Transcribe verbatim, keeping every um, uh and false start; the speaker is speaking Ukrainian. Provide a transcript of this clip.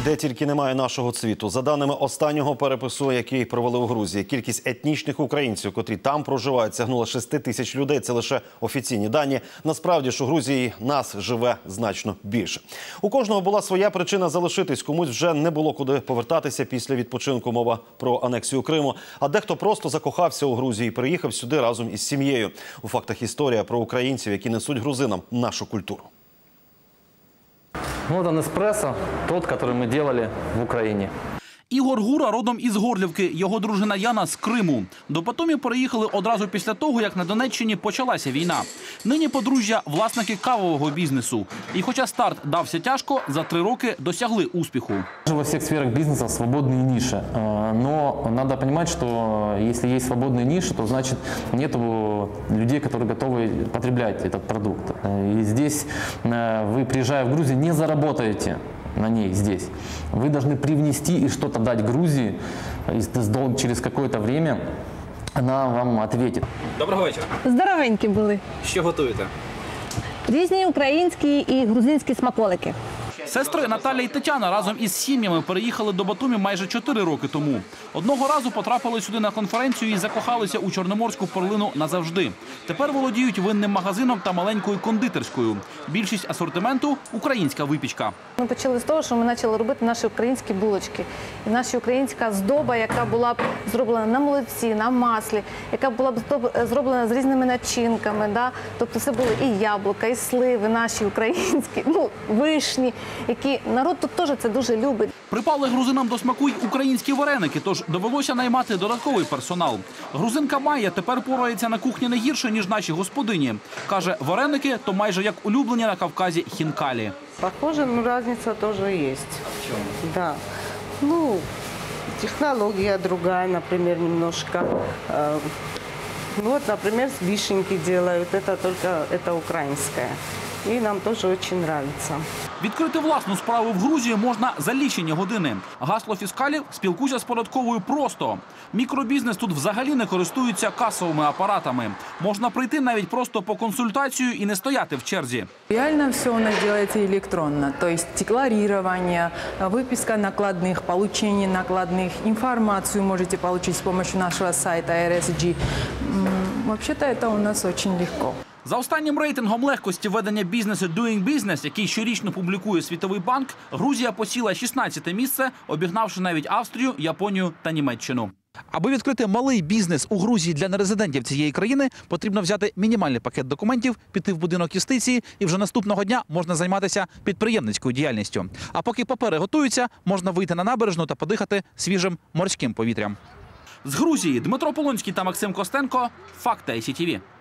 Де тільки немає нашого цвіту. За даними останнього перепису, який провели у Грузії, кількість етнічних українців, котрі там проживають, сягнула шести тисяч людей. Це лише офіційні дані. Насправді ж у Грузії нас живе значно більше. У кожного була своя причина залишитись. Комусь вже не було куди повертатися після відпочинку. Мова про анексію Криму. А дехто просто закохався у Грузії і приїхав сюди разом із сім'єю. У фактах історія про українців, які несуть грузинам нашу культуру. Вот он эспрессо, тот, который мы делали в Украине. Ігор Гура родом із Горлівки, його дружина Яна з Криму. До Батумі переїхали одразу після того, як на Донеччині почалася війна. Нині подружжя – власники кавового бізнесу. І хоча старт дався тяжко, за три роки досягли успіху. Во всех сферах бизнеса свободные ниши. Но надо понимать, что если есть свободные ниши, то значит нет людей, которые готовы потреблять этот продукт. И здесь вы, приезжая в Грузию, не заработаете на ней здесь. Вы должны привнести и что-то дать Грузии, и через какое-то время она вам ответит. Доброго вечора. Здоровенькі були. Що готуєте? Різні українські і грузинські смаколики. Сестри Наталя і Тетяна разом із сім'ями переїхали до Батумі майже чотири роки тому. Одного разу потрапили сюди на конференцію і закохалися у чорноморську перлину назавжди. Тепер володіють винним магазином та маленькою кондитерською. Більшість асортименту – українська випічка. Ми почали з того, що ми почали робити наші українські булочки. І наша українська здоба, яка була б зроблена на молоці, на маслі, яка була б зроблена з різними начинками. Да? Тобто це були і яблука, і сливи наші українські, ну, вишні, які народ тут теж це дуже любить. Припали грузинам до смаку й українські вареники, тож довелося наймати додатковий персонал. Грузинка Майя тепер порається на кухні не гірше, ніж наші господині. Каже, вареники – то майже як улюблені на Кавказі хінкалі. Похоже, но разница тоже есть. В чем? Да. Ну, технология другая, например, немножко. Ну вот, например, с вишенки делают. Это только это украинская. І нам теж дуже подобається. Відкрити власну справу в Грузії можна за лічені години. Гасло фіскалів – спілкуйся з податковою просто. Мікробізнес тут взагалі не користується касовими апаратами. Можна прийти навіть просто по консультацію і не стояти в черзі. Реально все у нас делается электронно. То есть декларирование, выписка накладных, получение накладных, информацию можете получить с помощью нашего сайта эр эс джи. Вообще-то это у нас очень легко. За останнім рейтингом легкості ведення бізнесу Doing Business, який щорічно публікує Світовий банк, Грузія посіла шістнадцяте місце, обігнавши навіть Австрію, Японію та Німеччину. Аби відкрити малий бізнес у Грузії для нерезидентів цієї країни, потрібно взяти мінімальний пакет документів, піти в будинок юстиції, і вже наступного дня можна займатися підприємницькою діяльністю. А поки папери готуються, можна вийти на набережну та подихати свіжим морським повітрям. З Грузії Дмитро Полонський та Максим Костенко. Факти ай сі ті ві.